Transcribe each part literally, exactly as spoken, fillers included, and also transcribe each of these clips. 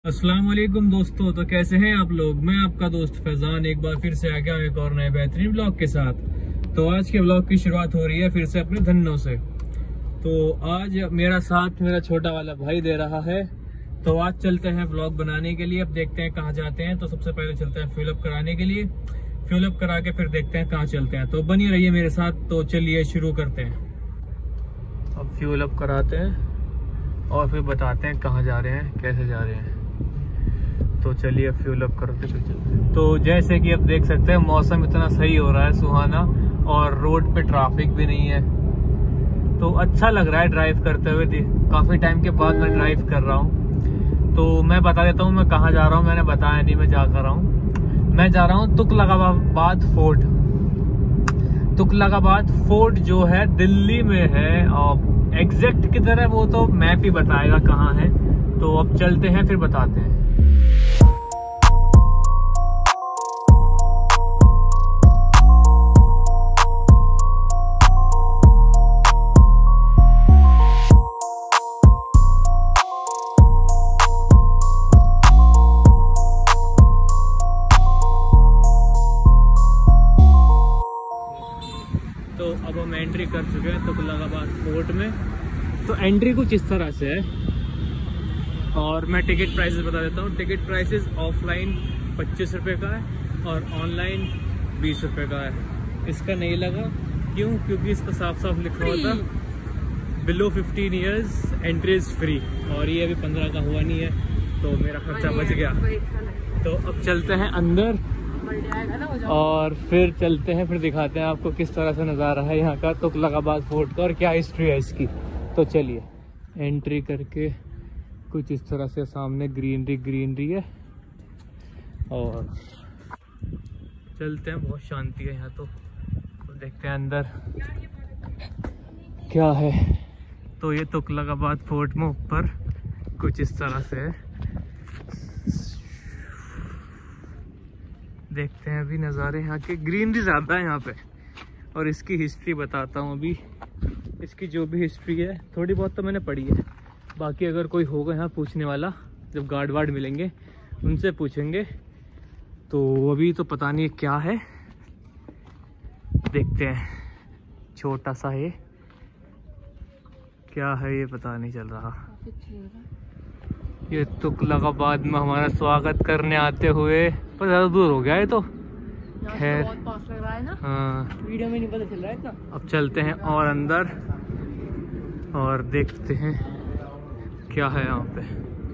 अस्सलाम वालेकुम दोस्तों, तो कैसे हैं आप लोग। मैं आपका दोस्त फैजान एक बार फिर से आ गया एक और नए बेहतरीन ब्लॉग के साथ। तो आज के ब्लॉग की शुरुआत हो रही है फिर से अपने धन्नों से। तो आज मेरा साथ मेरा छोटा वाला भाई दे रहा है। तो आज चलते हैं ब्लॉग बनाने के लिए। अब देखते हैं कहाँ जाते हैं। तो सबसे पहले चलते हैं फ्यूल अप कराने के लिए। फ्यूल अप करा के फिर देखते हैं कहाँ चलते हैं। तो बनी रहिए मेरे साथ। तो चलिए शुरू करते हैं। अब फ्यूल अप कराते हैं और फिर बताते हैं कहाँ जा रहे हैं, कैसे जा रहे हैं। तो चलिए फ्यूल अप करते फिर चलते हैं। तो जैसे कि आप देख सकते हैं मौसम इतना सही हो रहा है, सुहाना, और रोड पे ट्रैफिक भी नहीं है। तो अच्छा लग रहा है ड्राइव करते हुए। काफी टाइम के बाद मैं ड्राइव कर रहा हूँ। तो मैं बता देता हूँ मैं कहाँ जा रहा हूँ। मैंने बताया नहीं मैं जा कर रहा हूँ। मैं जा रहा हूँ तुगलकाबाद फोर्ट। तुगलकाबाद फोर्ट जो है दिल्ली में है, और एग्जैक्ट किधर है वो तो मैप ही बताएगा कहाँ है। तो अब चलते हैं फिर बताते हैं। तो अब हम एंट्री कर चुके हैं तुगलकाबाद फोर्ट में। तो एंट्री कुछ इस तरह से है, और मैं टिकट प्राइसेस बता देता हूँ। टिकट प्राइसेस ऑफलाइन पच्चीस रुपये का है और ऑनलाइन बीस रुपये का है। इसका नहीं लगा, क्यों? क्योंकि इसका साफ साफ लिखा हुआ था below fifteen years entry is free, और ये अभी पंद्रह का हुआ नहीं है, तो मेरा खर्चा बच गया। तो अब चलते हैं अंदर और फिर चलते हैं, फिर दिखाते हैं आपको किस तरह से नज़ारा है यहाँ का तुगलकाबाद फोर्ट का और क्या हिस्ट्री है इसकी। तो चलिए एंट्री करके कुछ इस तरह से सामने ग्रीनरी ग्रीनरी है और चलते हैं। बहुत शांति है यहाँ। तो, तो देखते हैं अंदर क्या है। तो ये तुगलकाबाद फोर्ट में ऊपर कुछ इस तरह से है। देखते हैं अभी नज़ारे यहाँ के। ग्रीनरी ज़्यादा है यहाँ पे। और इसकी हिस्ट्री बताता हूँ अभी। इसकी जो भी हिस्ट्री है थोड़ी बहुत तो मैंने पढ़ी है, बाकी अगर कोई होगा यहाँ पूछने वाला, जब गार्ड वार्ड मिलेंगे उनसे पूछेंगे। तो अभी तो पता नहीं क्या है, देखते हैं। छोटा सा है, क्या है ये पता नहीं चल रहा। ये तुगलकाबाद में हमारा स्वागत करने आते हुए, पर ज़्यादा दूर हो गया है तो खैर। पास लग रहा है ना? हाँ, वीडियो में नहीं पता चल रहा है इतना। अब चलते हैं और अंदर और देखते हैं क्या है यहाँ पे।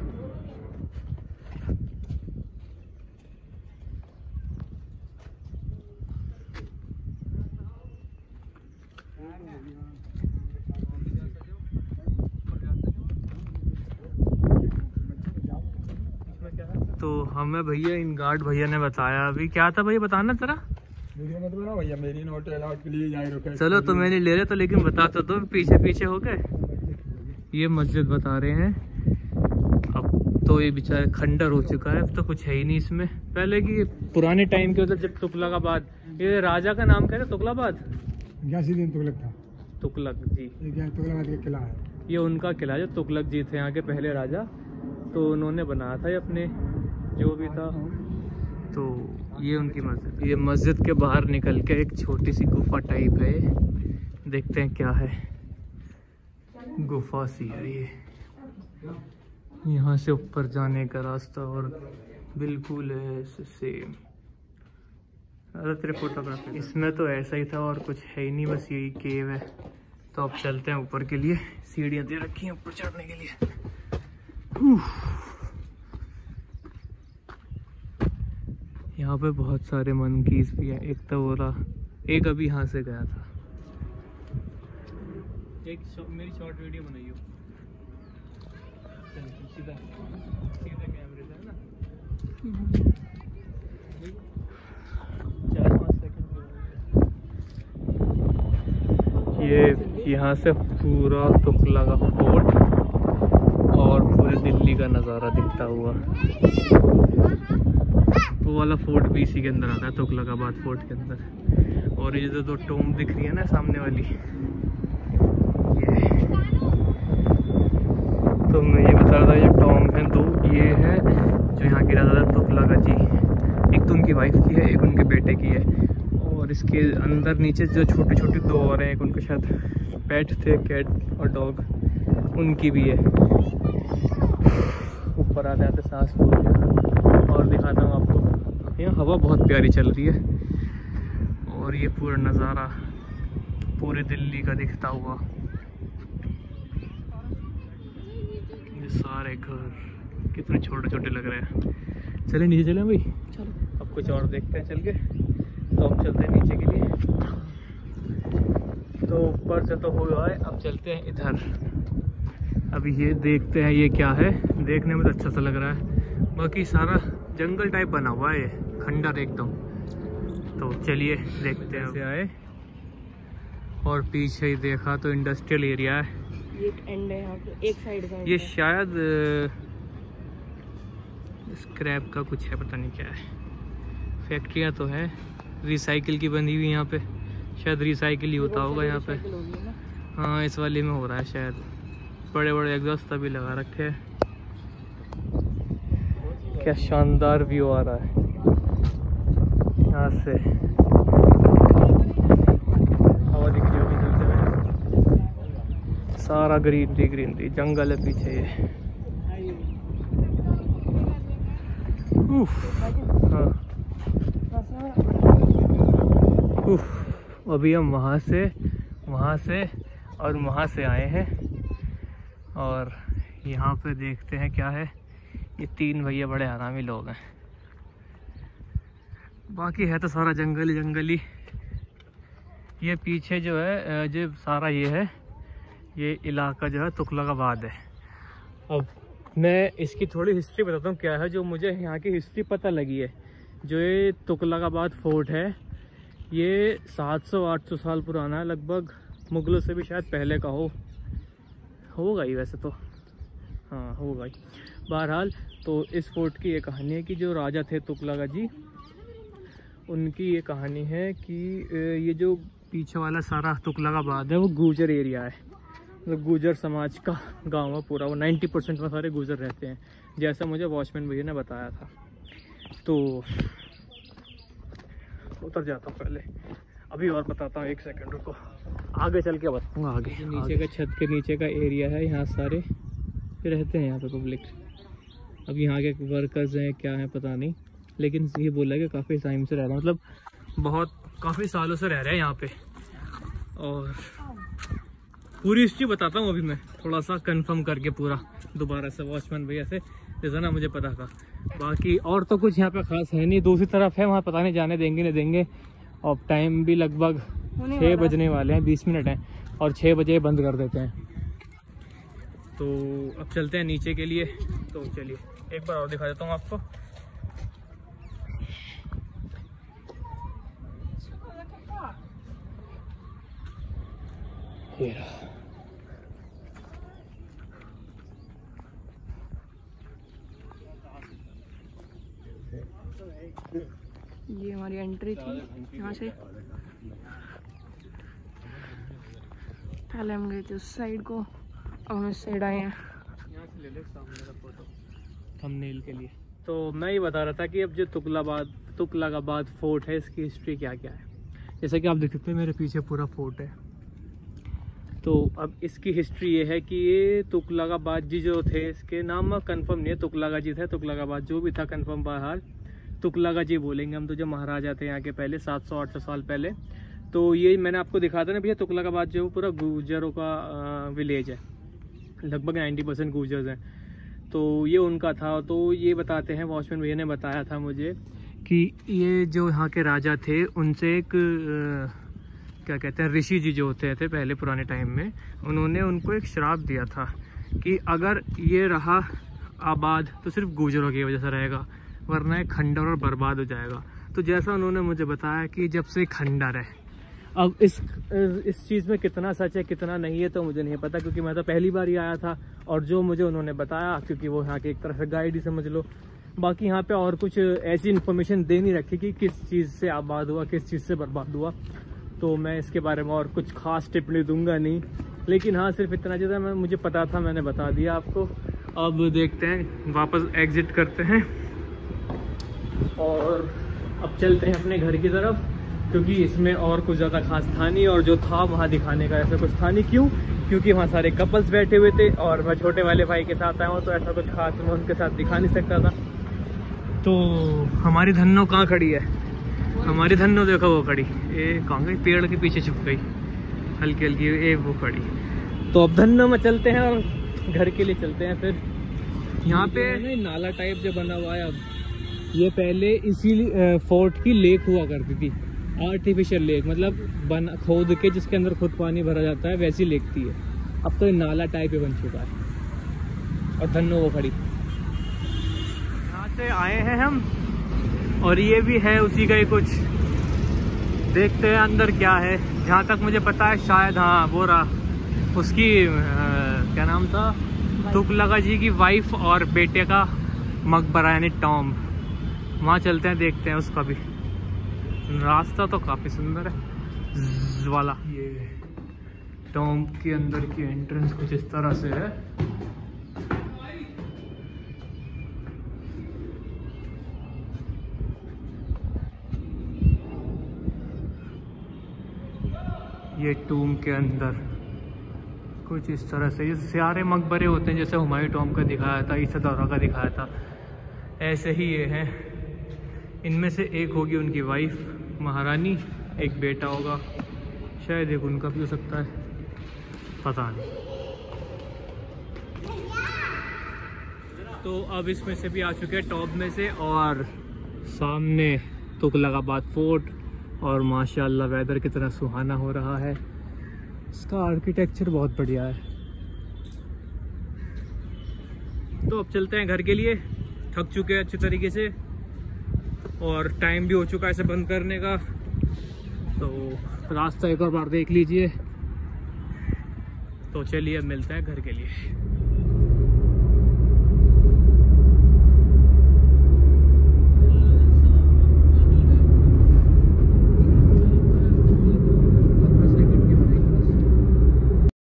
तो हमें भैया इन गार्ड भैया ने बताया अभी क्या था भैया, बताना जरा। वीडियो मत बनाओ भैया, मेरी नोट अलाउड के लिए जाए रुके। चलो तो मैं नहीं ले रहे तो, लेकिन बता तो दो। पीछे पीछे हो गए। ये मस्जिद बता रहे हैं। अब तो ये बेचारे खंडर हो चुका है, अब तो कुछ है ही नहीं इसमें। पहले की पुराने टाइम के उधर जब तुगलकाबाद, ये राजा का नाम क्या था? तुगलकाबाद गयासुद्दीन तुगलक था। तुगलक जी, ये तुगलकाबाद का किला है। ये उनका किला है जो तुगलक जी थे यहाँ के पहले राजा। तो उन्होंने बनाया था ये अपने जो भी था। तो ये उनकी मस्जिद। ये मस्जिद के बाहर निकल के एक छोटी सी गुफा टाइप है। देखते हैं क्या है। गुफा सी है ये। यहाँ से ऊपर जाने का रास्ता और बिल्कुल ऐसे सेम। अरे तेरे फोटोग्राफी इसमें तो ऐसा ही था और कुछ है ही नहीं, बस यही केव है। तो अब चलते हैं ऊपर के लिए। सीढ़ियाँ दे रखी हैं ऊपर चढ़ने के लिए। यहाँ पे बहुत सारे मंकीज भी हैं। एक तो बोला, एक अभी यहाँ से गया था। एक मेरी शॉर्ट वीडियो बनाइयो। सीधा सीधा कैमरे से है ना। चार पाँच सेकंड। ये यहाँ से पूरा तुगलकाबाद फोर्ट और पूरे दिल्ली का नज़ारा दिखता हुआ। वो वाला फोर्ट भी इसी के अंदर आता है, तुगलकाबाद फोर्ट के अंदर। और ये जो दो टोम दिख रही है ना सामने वाली, ये तो मैं ये बता रहा था, ये टॉम है दो, ये है जो यहाँ की राजा तुगलक जी, एक तो उनकी वाइफ की है, एक उनके बेटे की है। और इसके अंदर नीचे जो छोटे छोटे दो और हैं, एक उनके शायद पेट थे, कैट और डॉग, उनकी भी है। ऊपर आते आते सांस फूल गया। और दिखाता हूँ आपको, यहाँ हवा बहुत प्यारी चल रही है और ये पूरा नज़ारा पूरे दिल्ली का दिखता हुआ, ये सारे घर कितने छोटे छोटे लग रहे हैं। चले नीचे चलें भाई, चलो अब कुछ और देखते हैं चल के। तो हम चलते हैं नीचे के लिए। तो ऊपर से तो हुआ है, अब चलते हैं इधर। अभी ये देखते हैं ये क्या है, देखने में तो अच्छा सा लग रहा है, बाकी सारा जंगल टाइप बना हुआ है, ये खंडर एकदम। तो चलिए देखते हैं। से आए और पीछे ही देखा तो इंडस्ट्रियल एरिया है, एक एंड है यहाँ पे, एक साइड का। ये शायद स्क्रैप का कुछ है, पता नहीं क्या है। फैक्ट्रियाँ तो है, रिसाइकिल की बनी हुई यहाँ पे, शायद रिसाइकिल ही होता होगा यहाँ पे। हाँ इस वाले में हो रहा है शायद। बड़े बड़े एग्जॉस्ट भी लगा रखे हैं। क्या शानदार व्यू आ रहा है यहाँ से, हवा दिख रही होगी चलते हुए। सारा ग्रीनरी ग्रीनरी, जंगल है पीछे ये। उफ, हाँ उफ, अभी हम वहाँ से वहाँ से और वहाँ से आए हैं और यहाँ पे देखते हैं क्या है। ये तीन भैया बड़े आरामी लोग हैं, बाकी है तो सारा जंगली जंगली। ये पीछे जो है जो सारा ये है, ये इलाका जो है तुगलकाबाद है। अब मैं इसकी थोड़ी हिस्ट्री बताता हूँ क्या है, जो मुझे यहाँ की हिस्ट्री पता लगी है। जो ये तुगलकाबाद फोर्ट है, ये सात सौ आठ सौ साल पुराना है लगभग, मुगलों से भी शायद पहले का हो होगा ही वैसे तो, हाँ होगा ही। बहरहाल तो इस फोर्ट की ये कहानी है कि जो राजा थे तुगलक जी, उनकी ये कहानी है कि ये जो पीछे वाला सारा तुगलकाबाद है वो गुर्जर एरिया है, मतलब गुर्जर समाज का गांव है पूरा। वो नब्बे परसेंट में सारे गुर्जर रहते हैं, जैसा मुझे वॉचमैन भैया ने बताया था। तो उतर जाता हूँ पहले, अभी और बताता हूँ, एक सेकंड रुको, आगे चल के बताऊँगा। आगे नीचे आगे। का छत के नीचे का एरिया है, यहाँ सारे रहते हैं यहाँ पे पब्लिक। अब यहाँ के वर्कर्स हैं क्या हैं पता नहीं, लेकिन ये बोला है कि काफ़ी टाइम से रह रहे हैं, मतलब बहुत काफ़ी सालों से रह रहे हैं यहाँ पे। और पूरी हिस्ट्री बताता हूँ अभी मैं, थोड़ा सा कंफर्म करके पूरा दोबारा से वॉचमैन भैया से, जैसा ना मुझे पता था। बाकी और तो कुछ यहाँ पे खास है नहीं। दूसरी तरफ है, वहाँ पता नहीं जाने देंगे नहीं देंगे। और टाइम भी लगभग छः बजने वाले हैं, बीस मिनट हैं, और छः बजे बंद कर देते हैं। तो अब चलते हैं नीचे के लिए। तो चलिए एक बार और दिखा देता हूँ आपको। ये ये हमारी एंट्री थी यहाँ से। पहले हम गए थे उस साइड को, अब हम इस साइड आए हैं। यहाँ से ले ले सामने का फोटो थंबनेल के लिए। तो मैं ये बता रहा था कि अब जो तुगलकाबाद तुगलकाबाद फोर्ट है, इसकी हिस्ट्री क्या क्या है। जैसा कि आप देख सकते हैं मेरे पीछे पूरा फोर्ट है। तो अब इसकी हिस्ट्री ये है कि ये तुगलकाबाद जी जो थे, इसके नाम कंफर्म नहीं है, तुगलका जी थे, तुगलकाबाद जो भी था कंफर्म, बहरहाल तुगलका जी बोलेंगे हम। तो जो महाराजा थे यहाँ के पहले सात सौ आठ सौ साल पहले, तो ये मैंने आपको दिखा था ना भैया, तुगलकाबाद जो पूरा गुर्जरों का विलेज है, लगभग नब्बे परसेंट गुर्जर्स हैं। तो ये उनका था। तो ये बताते हैं, वॉचमैन भैया ने बताया था मुझे कि ये जो यहाँ के राजा थे, उनसे एक आ, क्या कहते हैं, ऋषि जी जो होते थे पहले पुराने टाइम में, उन्होंने उनको एक श्राप दिया था कि अगर ये रहा आबाद तो सिर्फ गुर्जरों की वजह से रहेगा, वरना एक खंडर और बर्बाद हो जाएगा। तो जैसा उन्होंने मुझे बताया कि जब से खंडर है, अब इस इस चीज़ में कितना सच है कितना नहीं है तो मुझे नहीं पता, क्योंकि मैं तो पहली बार ही आया था। और जो मुझे उन्होंने बताया, क्योंकि वो यहाँ के एक तरह से गाइड ही समझ लो, बाकी यहाँ पे और कुछ ऐसी इन्फॉर्मेशन दे नहीं रखी कि किस चीज़ से आबाद हुआ, किस चीज़ से बर्बाद हुआ। तो मैं इसके बारे में और कुछ खास टिप्पणी दूंगा नहीं, लेकिन हाँ सिर्फ इतना जितना मैं मुझे पता था मैंने बता दिया आपको। अब देखते हैं, वापस एग्जिट करते हैं और अब चलते हैं अपने घर की तरफ, क्योंकि इसमें और कुछ ज़्यादा खास था नहीं और जो था वहाँ दिखाने का ऐसा कुछ था नहीं। क्यों? क्योंकि वहाँ सारे कपल्स बैठे हुए थे और मैं छोटे वाले भाई के साथ आया हूँ, तो ऐसा कुछ खास मैं उनके साथ दिखा नहीं सकता था। तो हमारी धन्नो कहाँ खड़ी है? हमारी धन्नो देखो वो खड़ी, ए कहाँ गई? पेड़ के पीछे छुप गई हल्की हल्की, ए वो खड़ी। तो अब धन्नो में चलते हैं और घर के लिए चलते हैं। फिर यहाँ पे नाला टाइप जो बना हुआ है, अब ये पहले इसी फोर्ट की लेक हुआ करती थी, आर्टिफिशियल लेक, मतलब बन खोद के जिसके अंदर खुद पानी भरा जाता है वैसी लेक थी है। अब तो ये नाला टाइप ही बन चुका है। और धन्नो वो खड़ी, यहाँ से आए हैं हम और ये भी है उसी का ही कुछ। देखते हैं अंदर क्या है। जहाँ तक मुझे पता है शायद, हाँ वो रहा उसकी आ, क्या नाम था, तुगलका जी की वाइफ और बेटे का मकबरा यानी टॉम। वहाँ चलते हैं, देखते हैं उसका भी। रास्ता तो काफ़ी सुंदर है वाला। ये टॉम के अंदर की एंट्रेंस कुछ इस तरह से है। ये टूम के अंदर कुछ इस तरह से, ये सारे मकबरे होते हैं जैसे हुमायूं टॉम का दिखाया था, ईसा दौरा का दिखाया था, ऐसे ही ये हैं। इनमें से एक होगी उनकी वाइफ महारानी, एक बेटा होगा, शायद एक उनका भी हो सकता है, पता नहीं। तो अब इसमें से भी आ चुके हैं टॉप में से, और सामने तुगलकाबाद फोर्ट, और माशाल्लाह वेदर कितना सुहाना हो रहा है। इसका आर्किटेक्चर बहुत बढ़िया है। तो अब चलते हैं घर के लिए, थक चुके हैं अच्छी तरीके से और टाइम भी हो चुका है इसे बंद करने का। तो रास्ता एक और बार देख लीजिए। तो चलिए अब मिलते हैं घर के लिए।